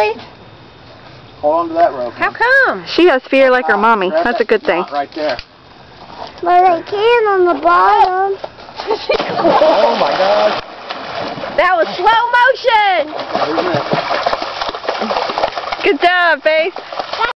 Really? Hold on to that rope. How come? She has fear like her mommy. That's a good thing. Right there. But I can on the bottom. Oh my gosh. That was slow motion. Isn't it? Good job, Faith.